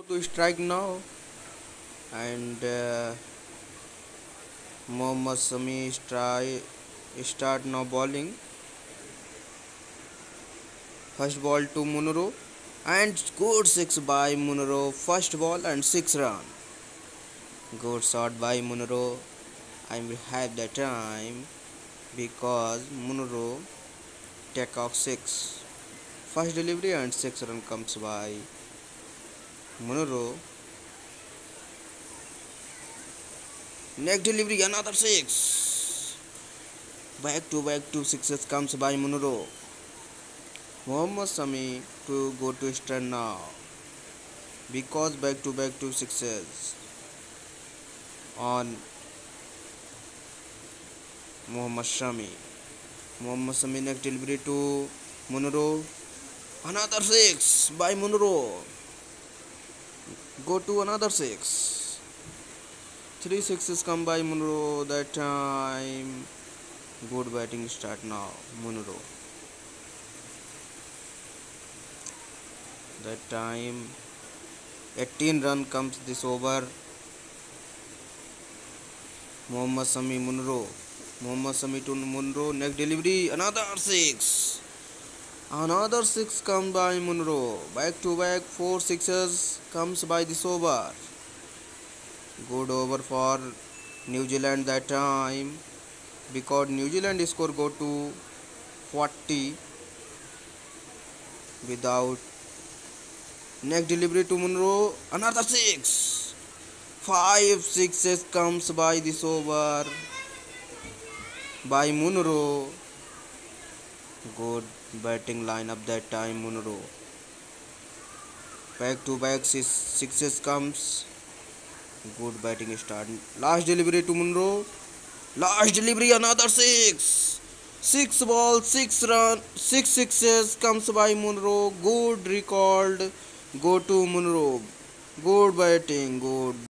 to strike now, and Mohammad Sami start now bowling. First ball to Munro, and good six by Munro. First ball and 6 run. Good shot by Munro. I will have the time because Munro take off 6. First delivery and 6 run comes by Munro. Next delivery another 6. Back to back 2 sixes comes by Munro. Mohammad Sami to go to stun now because back to back 2 sixes on Mohammad Shami. Mohammad Sami next delivery to Munro. Another 6 by Munro. Go to another 6. 3 sixes come by Munro that time. Good batting start now, Munro. That time 18 run comes this over. Mohammad Sami Munro. Mohammad Sami to Munro. Next delivery another 6. Another 6 comes by Munro. Back to back 4 sixes comes by this over. Good over for New Zealand that time because New Zealand score go to 40 without. Next delivery to Munro. Another 6. 5 sixes comes by this over by Munro. Good batting lineup that time Munro. Back to back 6 sixes comes. Good batting start. Last delivery to Munro. Last delivery another 6. 6 balls, 6 run, 6 sixes comes by Munro. Good recalled. Go to Munro. Good batting. Good.